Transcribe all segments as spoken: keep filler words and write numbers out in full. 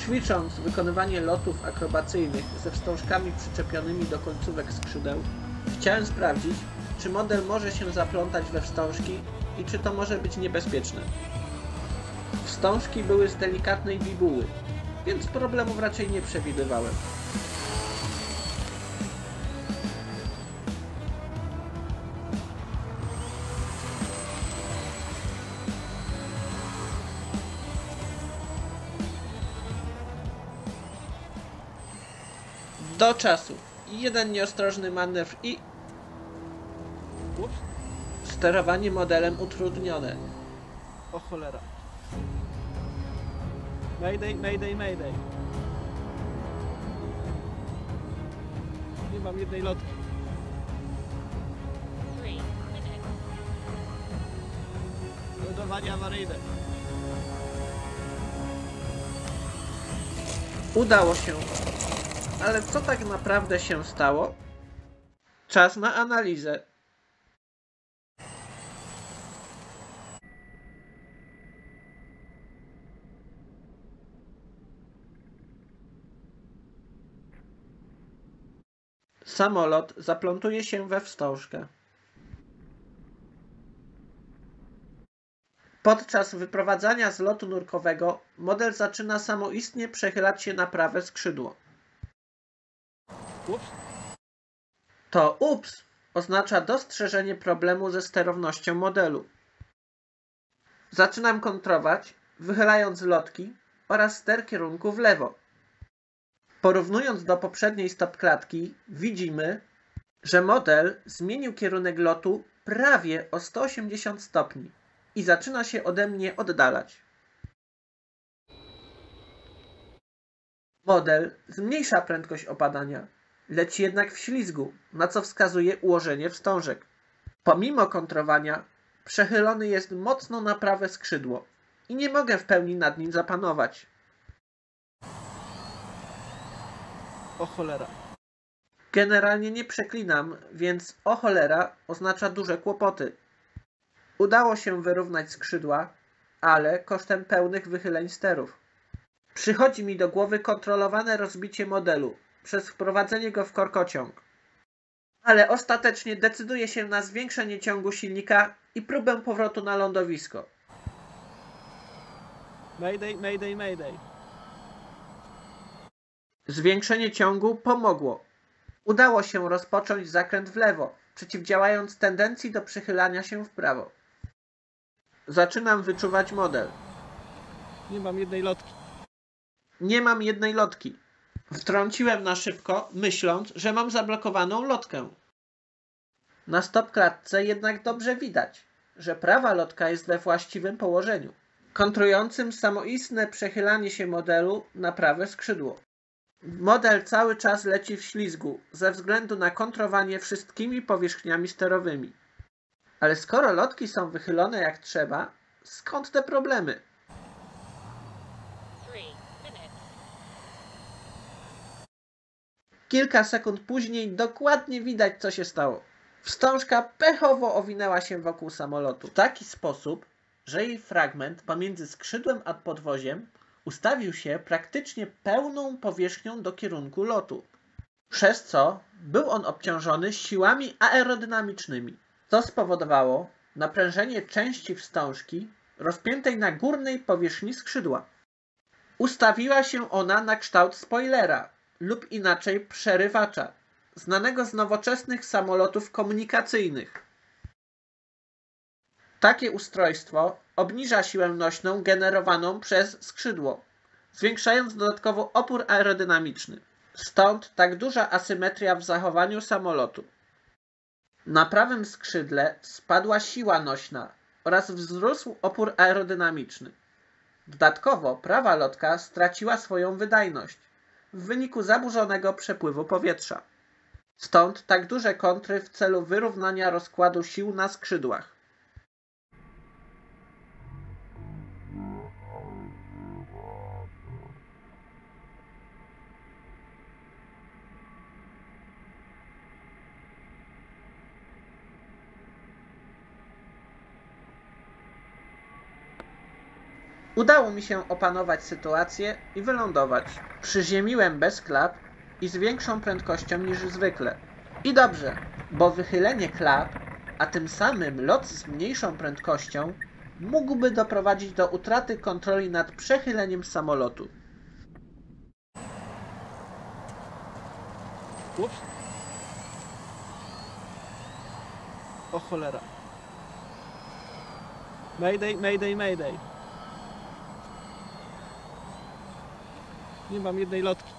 Ćwicząc wykonywanie lotów akrobacyjnych ze wstążkami przyczepionymi do końcówek skrzydeł, chciałem sprawdzić, czy model może się zaplątać we wstążki i czy to może być niebezpieczne. Wstążki były z delikatnej bibuły, więc problemów raczej nie przewidywałem. Do czasu. Jeden nieostrożny manewr i... Ups. Sterowanie modelem utrudnione. O cholera. Mayday, mayday, mayday. Nie mam jednej lotki. Ładowanie awaryjne. Udało się. Ale co tak naprawdę się stało? Czas na analizę. Samolot zaplątuje się we wstążkę. Podczas wyprowadzania z lotu nurkowego model zaczyna samoistnie przechylać się na prawe skrzydło. Ups. To ups oznacza dostrzeżenie problemu ze sterownością modelu. Zaczynam kontrować, wychylając lotki oraz ster kierunku w lewo. Porównując do poprzedniej stopklatki, widzimy, że model zmienił kierunek lotu prawie o sto osiemdziesiąt stopni i zaczyna się ode mnie oddalać. Model zmniejsza prędkość opadania, leci jednak w ślizgu, na co wskazuje ułożenie wstążek. Pomimo kontrowania, przechylony jest mocno na prawe skrzydło i nie mogę w pełni nad nim zapanować. O cholera. Generalnie nie przeklinam, więc o cholera oznacza duże kłopoty. Udało się wyrównać skrzydła, ale kosztem pełnych wychyleń sterów. Przychodzi mi do głowy kontrolowane rozbicie modelu przez wprowadzenie go w korkociąg. Ale ostatecznie decyduję się na zwiększenie ciągu silnika i próbę powrotu na lądowisko. Mayday, mayday, mayday. Zwiększenie ciągu pomogło. Udało się rozpocząć zakręt w lewo, przeciwdziałając tendencji do przychylania się w prawo. Zaczynam wyczuwać model. Nie mam jednej lotki. Nie mam jednej lotki. Wtrąciłem na szybko, myśląc, że mam zablokowaną lotkę. Na stopklatce jednak dobrze widać, że prawa lotka jest we właściwym położeniu, kontrującym samoistne przechylanie się modelu na prawe skrzydło. Model cały czas leci w ślizgu ze względu na kontrowanie wszystkimi powierzchniami sterowymi. Ale skoro lotki są wychylone jak trzeba, skąd te problemy? Kilka sekund później dokładnie widać, co się stało. Wstążka pechowo owinęła się wokół samolotu w taki sposób, że jej fragment pomiędzy skrzydłem a podwoziem ustawił się praktycznie pełną powierzchnią do kierunku lotu, przez co był on obciążony siłami aerodynamicznymi. To spowodowało naprężenie części wstążki rozpiętej na górnej powierzchni skrzydła. Ustawiła się ona na kształt spoilera lub inaczej przerywacza, znanego z nowoczesnych samolotów komunikacyjnych. Takie ustrojstwo obniża siłę nośną generowaną przez skrzydło, zwiększając dodatkowo opór aerodynamiczny. Stąd tak duża asymetria w zachowaniu samolotu. Na prawym skrzydle spadła siła nośna oraz wzrósł opór aerodynamiczny. Dodatkowo prawa lotka straciła swoją wydajność w wyniku zaburzonego przepływu powietrza. Stąd tak duże kontry w celu wyrównania rozkładu sił na skrzydłach. Udało mi się opanować sytuację i wylądować. Przyziemiłem bez klap i z większą prędkością niż zwykle. I dobrze, bo wychylenie klap, a tym samym lot z mniejszą prędkością, mógłby doprowadzić do utraty kontroli nad przechyleniem samolotu. Ups. O cholera. Mayday, mayday, mayday. Nie mam jednej lotki.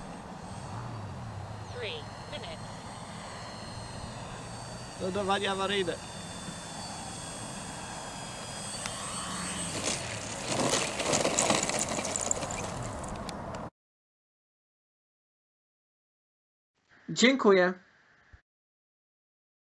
Three minutes. Lądowanie awaryjne. Dziękuję.